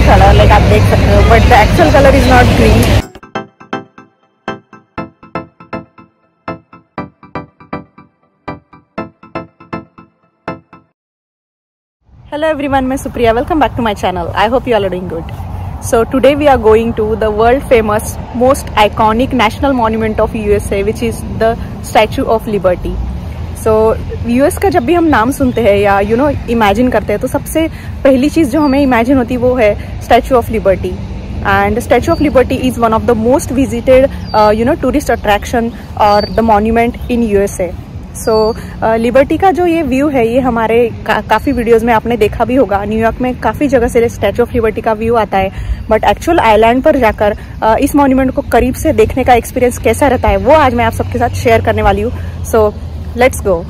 green color, like आप देख सकते हो, but the actual color is not green. Hello everyone, मैं Supriya. Welcome back to my channel. I hope you all are doing good. So today we are going to the world famous, most iconic national monument of USA, which is the Statue of Liberty. So US का जब भी हम नाम सुनते हैं या imagine करते हैं, तो सबसे पहली चीज़ जो हमें इमेजिन होती है वो है statue of Liberty. And statue of Liberty is one of the most visited tourist attraction और the monument in USA. So Liberty का जो ये व्यू है, ये हमारे काफ़ी वीडियोस में आपने देखा भी होगा. न्यूयॉर्क में काफ़ी जगह से स्टैचू ऑफ लिबर्टी का व्यू आता है, बट एक्चुअल आइलैंड पर जाकर इस मॉन्यूमेंट को करीब से देखने का एक्सपीरियंस कैसा रहता है, वो आज मैं आप सबके साथ शेयर करने वाली हूँ. So let's go.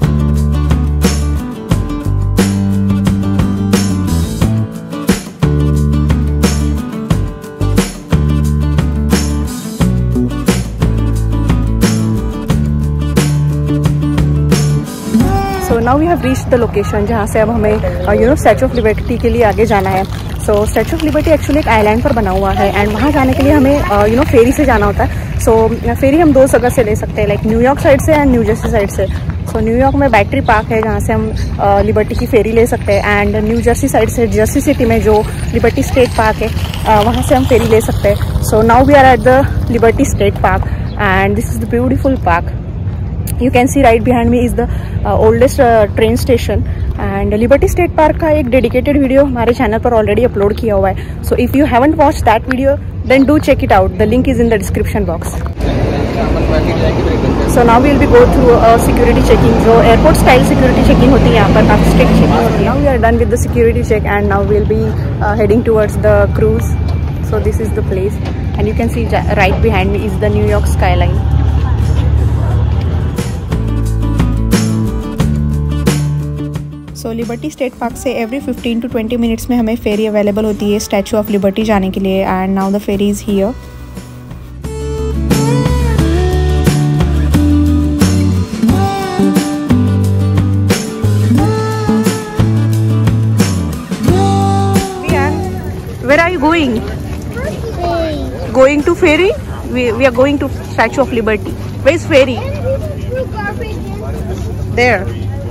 Now we have reached the location जहाँ से अब हमें स्टैचू ऑफ लिबर्टी के लिए आगे जाना है. So statue of Liberty actually एक आइलैंड पर बना हुआ है एंड वहाँ जाने के लिए हमें फेरी से जाना होता है. सो फेरी हम दो जगह से ले सकते हैं, लाइक न्यूयॉर्क साइड से एंड न्यू जर्सी साइड से. सो न्यूयॉर्क में बैटरी पार्क है जहाँ से हम लिबर्टी की फेरी ले सकते हैं, एंड न्यू जर्सी साइड से जर्सी सिटी में जो लिबर्टी स्टेट पार्क है वहाँ से हम फेरी ले सकते हैं. So now we are at the Liberty State Park and this is the beautiful park. You can see right behind me is the oldest train station, and Liberty State Park का एक dedicated video हमारे channel पर already upload किया हुआ है. So if you haven't watched that video, then do check it out. The link is in the description box. So now we will be go through security checking. जो airport style security checking होती है यहाँ पर, काफ़ी strict checking होती है. Now we are done with the security check and now we will be heading towards the cruise. So this is the place, and you can see right behind me is the New York skyline. So Liberty State Park से every 15 to 20 minutes में हमें फेरी available होती है statue of liberty जाने के लिए. And now the ferry is here. Where are you going? Going to ferry? We are going to Statue of Liberty. Where is ferry? There.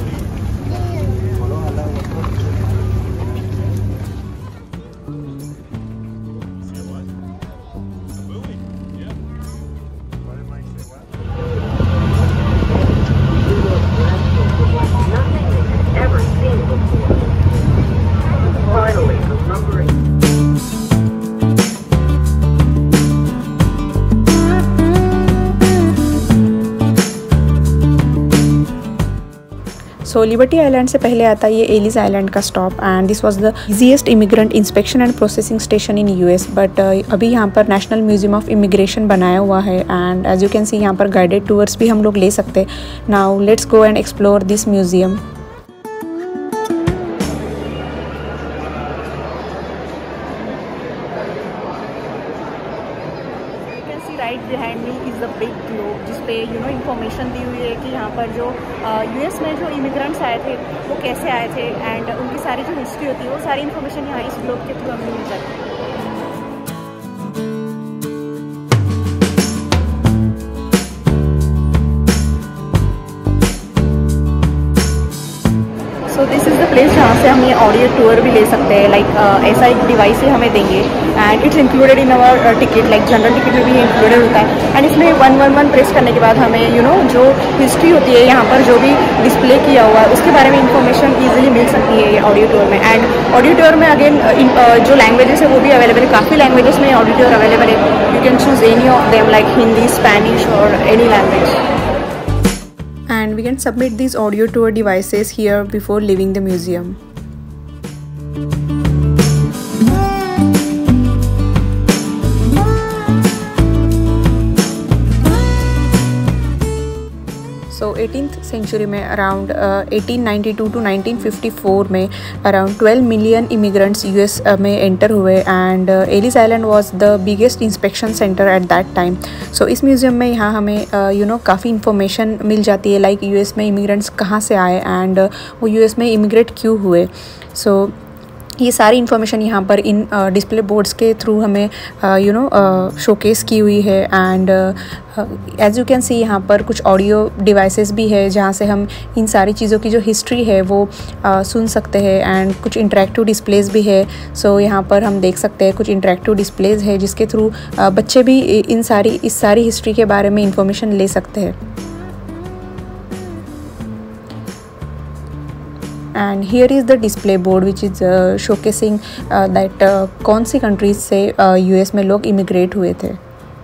So Liberty Island से पहले आता है ये एलिस आइलैंड का stop, and this was the easiest immigrant inspection and processing station in US. But अभी यहाँ पर national museum of immigration बनाया हुआ है, and as you can see यहाँ पर गाइडेड टूर्स भी हम लोग ले सकते हैं. Now let's go and explore this museum. Right behind me is the big globe, जिसपे इंफॉर्मेशन दी हुई है कि यहाँ पर जो यूएस में जो इमिग्रेंट्स आए थे वो कैसे आए थे, एंड उनकी सारी जो हिस्ट्री होती है वो सारी इन्फॉर्मेशन यहाँ इस ग्लोब के थ्रू हमें मिल जाती है. So this is the place जहाँ से हम ये ऑडियो टूर भी ले सकते हैं. लाइक ऐसा एक डिवाइस ही हमें देंगे and it's included in our ticket. Like general ticket में भी इंक्लूडेड होता है, एंड इसमें 111 प्रेस करने के बाद हमें जो हिस्ट्री होती है यहाँ पर जो भी डिस्प्ले किया हुआ है उसके बारे में इंफॉर्मेशन ईजिली मिल सकती है ये ऑडियो टूर में. एंड ऑडियो टूर में अगेन जो लैंग्वेजेस है वो भी अवेलेबल है. काफ़ी लैंग्वेजेस में ऑडियो टूर अवेलेबल है. You can choose any of them, like Hindi, Spanish और any language. And we can submit these audio tour devices here before leaving the museum. So 18th century में around 1892 to 1954 में around 12 million immigrants US में enter हुए, and Ellis Island was the biggest inspection centre at that time. So इस museum में यहाँ हमें काफ़ी information मिल जाती है, लाइक यूएस में इमिग्रेंट्स कहाँ से आए एंड वो यूएस में इमिग्रेट क्यों हुए. सो ये सारी इन्फॉर्मेशन यहाँ पर इन डिस्प्ले बोर्ड्स के थ्रू हमें शोकेस की हुई है। And as you can see यहाँ पर कुछ ऑडियो डिवाइसेस भी है जहाँ से हम इन सारी चीज़ों की जो हिस्ट्री है वो सुन सकते हैं। एंड कुछ इंटरेक्टिव डिस्प्लेस भी है। सो यहाँ पर हम देख सकते हैं कुछ इंटरेक्टिव डिस्प्लेस है जिसके थ्रू बच्चे भी इस सारी हिस्ट्री के बारे में इंफॉर्मेशन ले सकते हैं। And here is the display board which is showcasing that कौन सी कंट्रीज से यूएस में लोग इमिग्रेट हुए थे।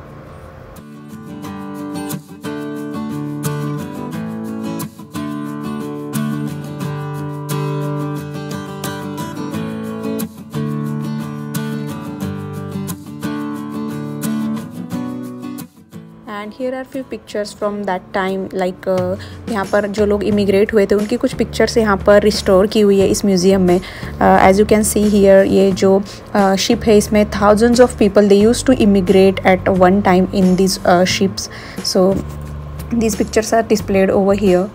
And here are few pictures from that time like यहाँ पर जो लोग इमिग्रेट हुए थे उनकी कुछ पिक्चर्स यहाँ पर रिस्टोर की हुई है इस म्यूज़ियम में। As you can see here ये जो शिप है इसमें thousands of people they use to immigrate at one time in this ships. So these pictures are displayed over here.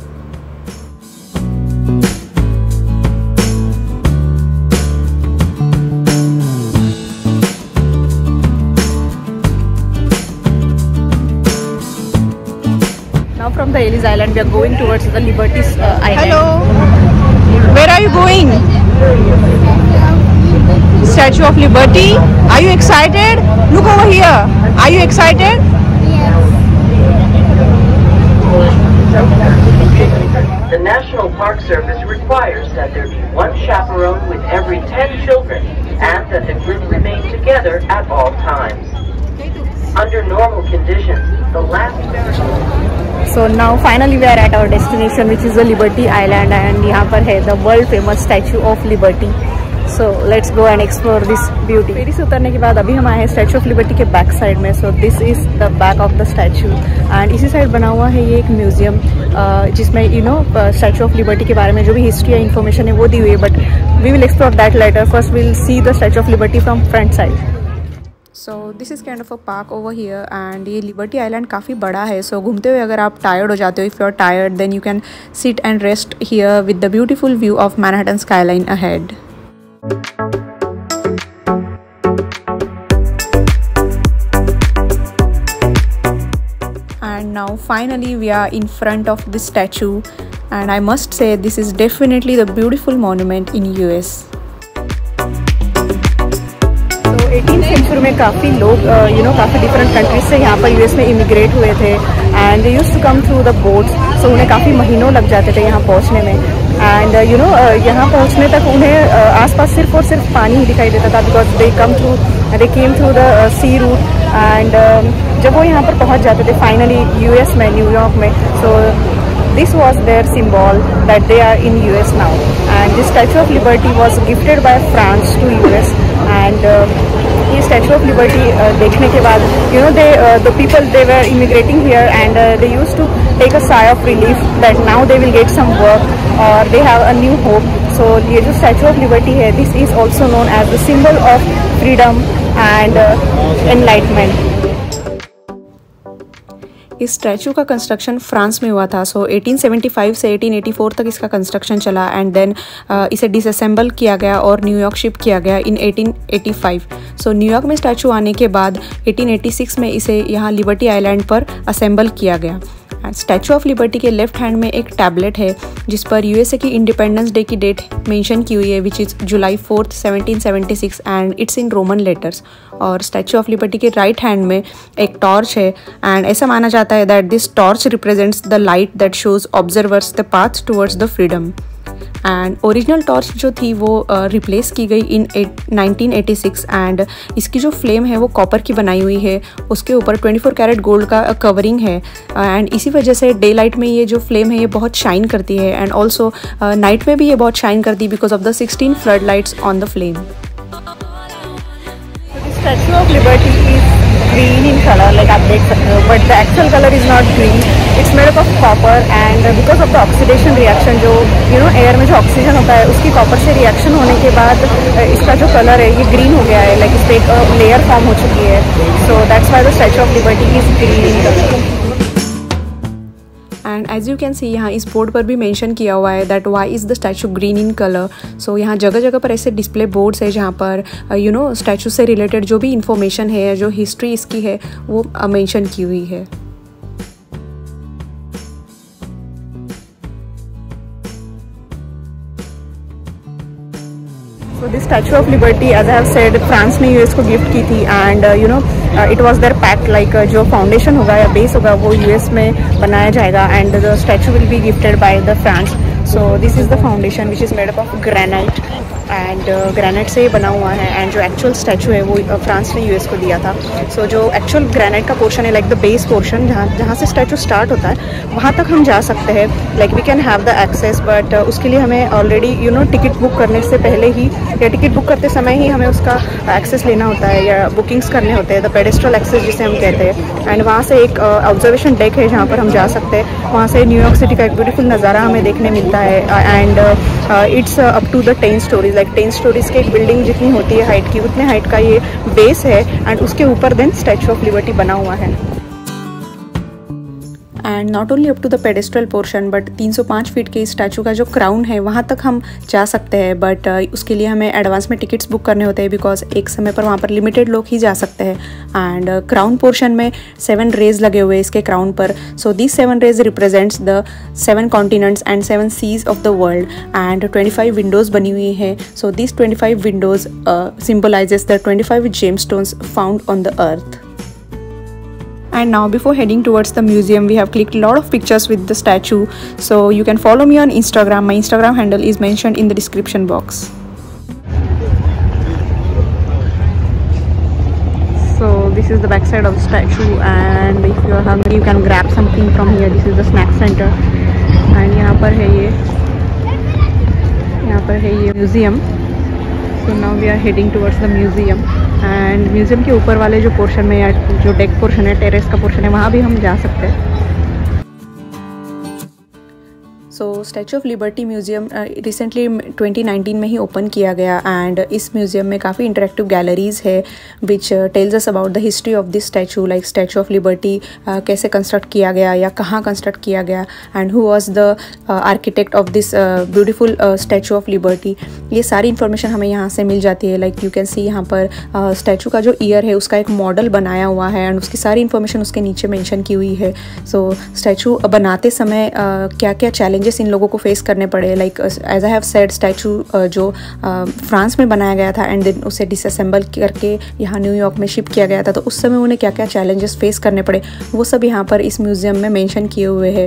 From the Ellis Island, we are going towards the Liberty Island. Hello, where are you going? Statue of Liberty. Are you excited? Look over here. Are you excited? The National Park Service requires that there be one chaperone with every 10 children and that the group remain together at all times. Under normal conditions, the last... So now finally we are at our destination which is the Liberty Island and यहाँ पर है the world famous Statue of Liberty. So let's go and explore this beauty. फेरी से उतरने के बाद अभी हम आए हैं Statue of Liberty के बैक साइड में. So this is the back of the statue and इसी साइड बना हुआ है ये एक म्यूजियम जिसमें Statue of Liberty के बारे में जो भी हिस्ट्री या इन्फॉर्मेशन है वो दी हुई है. But we will explore that later. First we'll see the Statue of Liberty from front side. So this is kind of a park over here and ये लिबर्टी आइलैंड काफ़ी बड़ा है. सो घूमते हुए अगर आप टायर्ड हो जाते हो, if you are tired then you can sit and rest here with the beautiful view of Manhattan skyline ahead. And now finally we are in front of this statue and I must say this is definitely the beautiful monument in US. 18th century में काफ़ी लोग काफ़ी different countries से यहाँ पर US में immigrate हुए थे and they used to come through the boats. So उन्हें काफ़ी महीनों लग जाते थे यहाँ पहुँचने में एंड यहाँ पहुँचने तक उन्हें आसपास सिर्फ और सिर्फ पानी ही दिखाई देता था because they came through the sea route. And जब वो यहाँ पर पहुँच जाते थे फाइनली यूएस में, न्यूयॉर्क में, सो this was their symbol that they are in US now. And this Statue of Liberty was gifted by France to US. And ये Statue of Liberty देखने के बाद the people they were immigrating here and they used to take a sigh of relief that now they will get some work or they have a new hope. So ये जो Statue of Liberty है, this is also known as the symbol of freedom and enlightenment. इस statue का construction France में हुआ था. सो 1875 से 1884 तक इसका कंस्ट्रक्शन चला एंड देन इसे डिसअसेंबल किया गया और न्यूयॉर्क शिप किया गया इन 1885. सो न्यूयॉर्क में स्टैचू आने के बाद 1886 में इसे यहाँ लिबर्टी आइलैंड पर असेंबल किया गया. स्टैचू ऑफ लिबर्टी के लेफ्ट हैंड में एक टैबलेट है जिस पर यूएसए की इंडिपेंडेंस डे की डेट मेंशन की हुई है which is July 4, 1776 and it's in Roman letters. और स्टैचू ऑफ लिबर्टी के राइट हैंड में एक टॉर्च है एंड ऐसा माना जाता है that this torch represents the light that shows observers the path towards the freedom. And original torch जो थी वो रिप्लेस की गई इन 1986 एंड इसकी जो फ्लेम है वो कॉपर की बनाई हुई है. उसके ऊपर 24 कैरेट गोल्ड का कवरिंग है एंड इसी वजह से डे लाइट में ये जो फ्लेम है ये बहुत शाइन करती है एंड ऑल्सो नाइट में भी ये बहुत शाइन करती है because of the 16 flood lights on the flame. Statue of Liberty is green in color, like आप देख सकते हो, but the actual color is not green. It's made up of copper and because of the oxidation reaction, जो air में जो oxygen होता है उसकी कॉपर से रिएक्शन होने के बाद इसका जो कलर है ये ग्रीन हो गया है, लाइक इस पर एक लेयर फॉर्म हो चुकी है. So that's why the statue of liberty is green in colour. And as you can see यहाँ इस बोर्ड पर भी मेंशन किया हुआ है that why is the statue green in colour. So यहाँ जगह जगह पर ऐसे डिस्प्ले बोर्ड्स है जहाँ पर स्टैचू से रिलेटेड जो भी इंफॉर्मेशन है, जो हिस्ट्री इसकी है, वो मेंशन की हुई है। So this Statue of Liberty, as I have said, France ने यूएस को गिफ्ट की थी and it was their pact like जो फाउंडेशन होगा या बेस होगा वो यूएस में बनाया जाएगा and the statue will be gifted by the France. So this is the foundation which is made up of granite and granite से बना हुआ है एंड जो एक्चुअल स्टैचू है वो फ्रांस ने यूएस को दिया था। सो जो एक्चुअल ग्रेनाइट का पोर्शन है लाइक द बेस पोर्शन जहाँ से स्टैचू स्टार्ट होता है वहाँ तक हम जा सकते हैं, like we can have the access, but उसके लिए हमें ऑलरेडी टिकट बुक करने से पहले ही या टिकट बुक करते समय ही हमें उसका एक्सेस लेना होता है या बुकिंग्स करने होते हैं, द पेडेस्ट्रल एक्सेस जिसे हम कहते हैं। एंड वहाँ से एक ऑब्जर्वेशन डेक है जहाँ पर हम जा सकते हैं, वहाँ से न्यूयॉर्क सिटी का एक ब्यूटीफुल नज़ारा हमें देखने मिलता है and it's up to the 10 storeys, like 10 storeys की एक बिल्डिंग जितनी होती है हाइट की उतने हाइट का ये बेस है एंड उसके ऊपर देन स्टैचू ऑफ लिबर्टी बना हुआ है। And not only up to the pedestal portion but 305 feet के स्टैचू का जो क्राउन है वहाँ तक हम जा सकते हैं, बट उसके लिए हमें एडवांस में टिकट्स बुक करने होते हैं बिकॉज एक समय पर वहाँ पर लिमिटेड लोग ही जा सकते हैं। एंड क्राउन पोर्शन में 7 रेज लगे हुए हैं इसके क्राउन पर। So this 7 rays represents the 7 continents and 7 seas of the world and 25 windows बनी हुई हैं। So this 25 windows symbolises the 25 gemstones found on the earth. And now before heading towards the museum, we have clicked a lot of pictures with the statue, so you can follow me on Instagram. My Instagram handle is mentioned in the description box. So this is the back side of the statue and if you are hungry you can grab something from here. This is the snack center and यहाँ पर है ये museum. So now we are heading towards the museum. And museum के ऊपर वाले जो portion में या जो डेक पोर्शन है, टेरेस का पोर्शन है, वहाँ भी हम जा सकते हैं। So statue of liberty museum recently 2019 में ही ओपन किया गया एंड इस म्यूज़ियम में काफ़ी इंटरेक्टिव गैलरीज है which tells us about the history of this statue, like statue of liberty कैसे कंस्ट्रक्ट किया गया या कहाँ कंस्ट्रक्ट किया गया and who was the architect of this beautiful statue of liberty. ये सारी इन्फॉर्मेशन हमें यहाँ से मिल जाती है। लाइक यू कैन सी यहाँ पर स्टैचू का जो ईयर है उसका एक मॉडल बनाया हुआ है एंड उसकी सारी इन्फॉर्मेशन उसके नीचे मेंशन की हुई है। सो स्टैचू बनाते समय क्या क्या चैलेंजेस इन लोगों को फेस करने पड़े, like as I have said statue जो फ्रांस में बनाया गया था एंड देन उसे डिसअसेंबल करके यहाँ न्यूयॉर्क में शिप किया गया था, तो उस समय उन्हें क्या क्या चैलेंजेस फेस करने पड़े वो सब यहाँ पर इस म्यूज़ियम में मेंशन किए हुए हैं।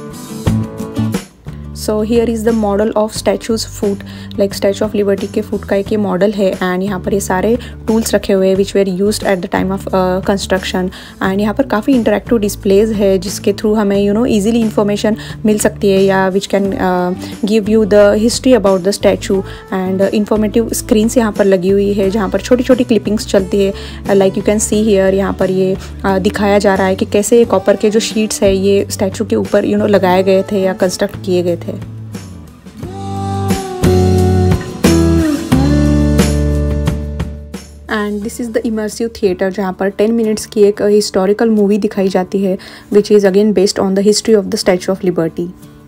So here is the model of statue's foot, like statue of liberty के फुट का एक ये मॉडल है एंड यहाँ पर ये सारे टूल्स रखे हुए हैं which were used at the time of construction. And यहाँ पर काफ़ी इंटरेक्टिव डिस्प्लेज है जिसके थ्रू हमें ईजिली इन्फॉर्मेशन मिल सकती है या which can give you the history about the statue and informative screens यहाँ पर लगी हुई है जहाँ पर छोटी छोटी क्लिपिंग्स चलती है। Like you can see here, यहाँ पर ये दिखाया जा रहा है कि कैसे ये कॉपर के जो शीट्स है ये स्टैचू के ऊपर लगाए गए थे या कंस्ट्रक्ट किए गए थे। And this is the immersive theatre जहाँ पर 10 मिनट्स की एक हिस्टोरिकल मूवी दिखाई जाती है which is again based on the history of the statue of liberty.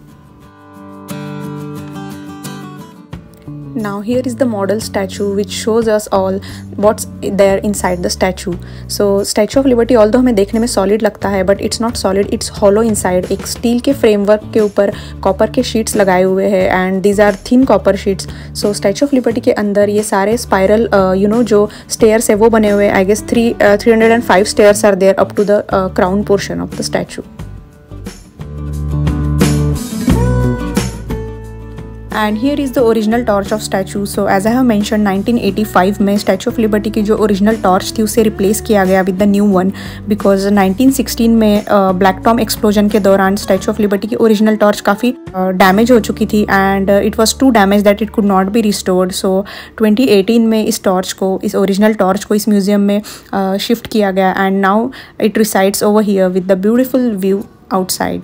Now here is the model statue which shows us all what's there inside the statue. So Statue of Liberty although हमें देखने में solid लगता है but it's not solid, it's hollow inside। एक steel के framework के ऊपर copper के शीट्स लगाए हुए हैं and these are thin copper sheets। So Statue of Liberty के अंदर ये सारे स्पाइरल जो स्टेयर्स है वो बने हुए हैं। I guess 305 stairs are there up to the crown portion of the statue। And here is the original torch of statue. So as I have mention 1985 में स्टैचू ऑफ लिबर्टी की जो original torch थी उसे replace किया गया with the new one because 1916 में Black Tom explosion के दौरान स्टैचू ऑफ लिबर्टी की ओरिजिनल टॉर्च काफ़ी डैमेज हो चुकी थी and it was too damage that it could not be restored. So 2018 में इस ओरिजिनल टॉर्च को इस म्यूज़ियम में शिफ्ट किया गया and now it resides over here with the beautiful view outside.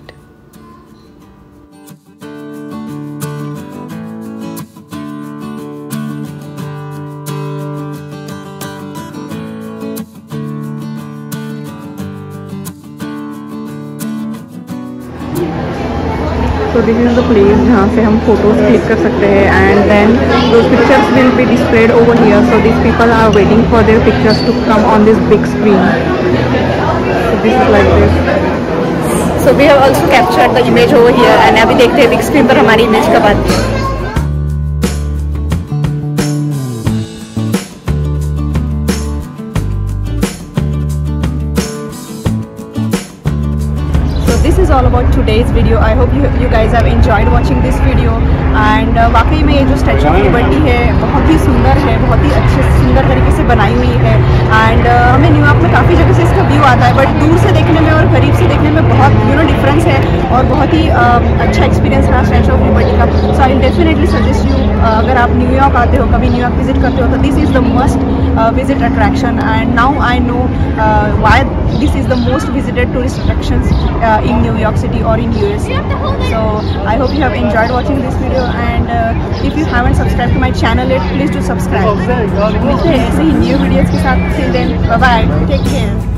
So this is the place जहाँ से हम photos click कर सकते हैं, and then those pictures will be displayed over here. So these people are waiting for their pictures to come on this big screen. So this is like this. So we have also captured the image over here, and अभी देखते हैं big screen पर हमारी image कब आती है. This is all about today's video. I hope you guys have enjoyed watching this video. And वाकई में ये जो स्टैचू ऑफ लिबर्टी है बहुत ही सुंदर है, बहुत ही अच्छे सुंदर तरीके से बनाई हुई है. एंड हमें न्यूयॉर्क में काफ़ी जगह से इसका व्यू आता है, बट दूर से देखने में और करीब से देखने में बहुत डिफरेंस है, और बहुत ही अच्छा एक्सपीरियंस रहा स्टैचू ऑफ लिबर्टी का. So I definitely suggest you, अगर आप न्यूयॉर्क आते हो, कभी न्यूयॉर्क विजिट करते हो, तो this is the must visit attraction. And now I know why this is the most visited tourist attractions in New York City or in USA. So I hope you have enjoyed watching this video, and if you haven't subscribed to my channel yet, please do subscribe. मिलते हैं ऐसे ही new videos के साथ. Till then, bye bye, take care.